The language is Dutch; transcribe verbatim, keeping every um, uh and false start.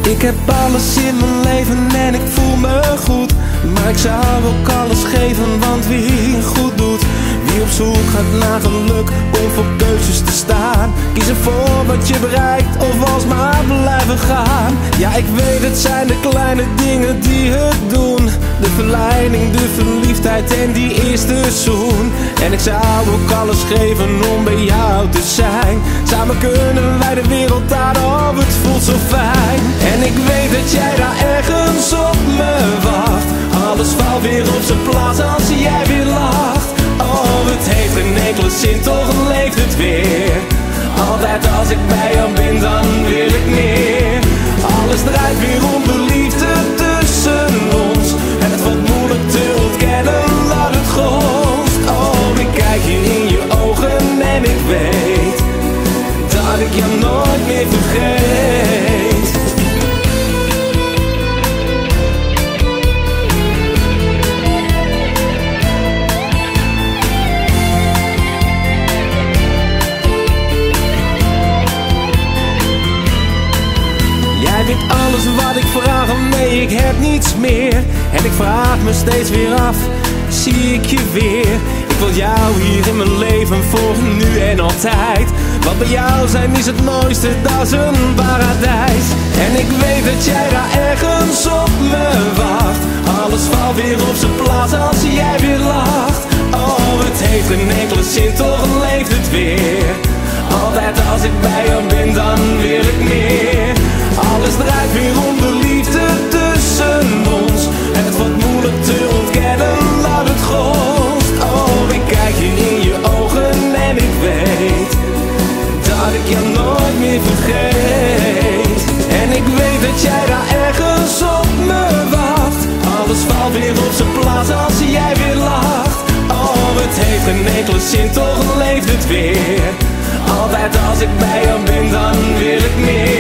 Ik heb alles in mijn leven en ik voel me goed. Maar ik zou ook alles geven, want wie goed doet, wie op zoek gaat naar geluk om voor keuzes te staan, kies ervoor wat je bereikt of alsmaar blijven gaan. Ja, ik weet het zijn de kleine dingen die het doen, de verleiding, de verliefdheid en die eerste zoen. En ik zou ook alles geven om bij jou te zijn. Samen kunnen wij de wereld aan, oh het voelt zo fijn. En ik weet dat jij daar ergens op me wacht. Alles valt weer op zijn plaats als jij weer lacht. Oh, het heeft geen enkele zin, toch leeft het weer. Altijd als ik bij jou ben, dan wil ik meer. Alles draait weer om de liefde tussen ons. En het wordt moeilijk te ontkennen dat het golft. Oh, ik kijk hier in je ogen en ik weet dat ik jou nooit meer vergeet. Jij weet alles wat ik vraag, oh nee, ik heb niets meer. En ik vraag me steeds weer af, zie ik je weer? Ik wil jou hier in mijn leven voor nu en altijd. Want bij jou zijn is het mooiste, dat is een paradijs. En ik weet dat jij daar ergens op me wacht. Alles valt weer op zijn plaats als jij weer lacht. Oh, het heeft geen enkele zin, toch leeft het weer. Altijd als ik bij jou ben, dan wil ik meer. Alles draait weer om de liefde tussen ons. En het wordt moeilijk te ontkennen dat het golft. Oh, ik kijk je in je ogen en ik weet dat ik jou nooit meer vergeet. En ik weet dat jij daar ergens op me wacht. Alles valt weer op zijn plaats als jij weer lacht. Oh, het heeft geen enkele zin, toch leeft het weer. Altijd als ik bij jou ben, dan wil ik meer.